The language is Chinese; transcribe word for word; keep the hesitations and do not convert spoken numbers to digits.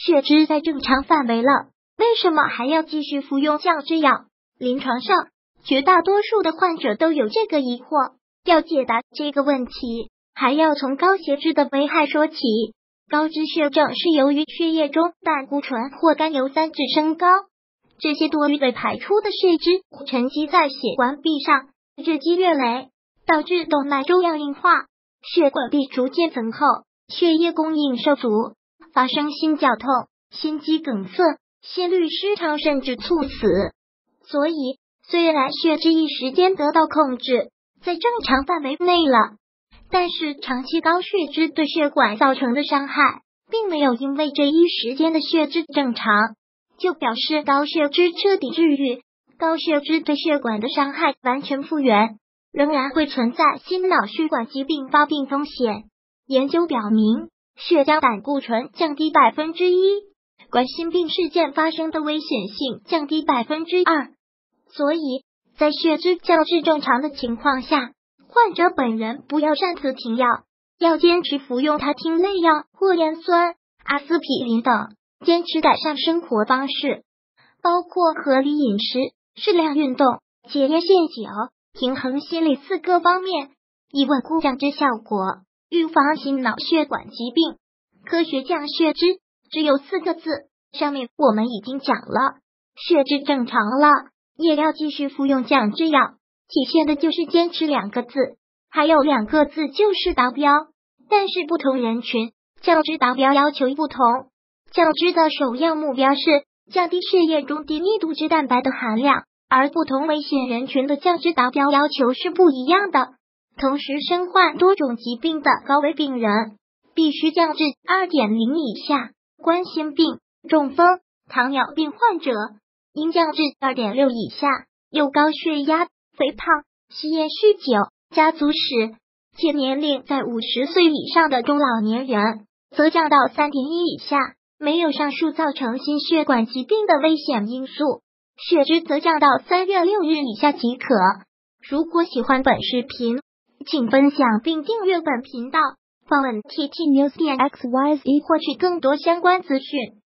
血脂在正常范围了，为什么还要继续服用降脂药？临床上，绝大多数的患者都有这个疑惑。要解答这个问题，还要从高血脂的危害说起。高脂血症是由于血液中胆固醇或甘油三酯升高，这些多余被排出的血脂沉积在血管壁上，日积月累，导致动脉粥样硬化，血管壁逐渐增厚，血液供应受阻，发生心绞痛、心肌梗塞、心律失常甚至猝死。所以，虽然血脂一时间得到控制，在正常范围内了，但是长期高血脂对血管造成的伤害，并没有因为这一时间的血脂正常，就表示高血脂彻底治愈。高血脂对血管的伤害完全复原，仍然会存在心脑血管疾病发病风险。研究表明，血将胆固醇降低百分之一，冠心病事件发生的危险性降低百分之二。所以，在血脂较至正常的情况下，患者本人不要擅自停药，要坚持服用他汀类药或盐酸、阿司匹林等，坚持改善生活方式，包括合理饮食、适量运动、戒烟限酒、平衡心理四个方面，以稳固降脂效果，预防心脑血管疾病。科学降血脂只有四个字，上面我们已经讲了，血脂正常了，也要继续服用降脂药，体现的就是坚持两个字，还有两个字就是达标。但是不同人群降脂达标要求不同，降脂的首要目标是降低血液中低密度脂蛋白的含量，而不同危险人群的降脂达标要求是不一样的。同时身患多种疾病的高危病人必须降至 二点零 以下，冠心病、中风、糖尿病患者应降至 二点六 以下，有高血压、肥胖、吸烟、酗酒、家族史且年龄在五十岁以上的中老年人则降到 三点一 以下，没有上述造成心血管疾病的危险因素，血脂则降到三月六日以下即可。如果喜欢本视频，请分享并订阅本频道，访问 T T News 点 X Y Z 获取更多相关资讯。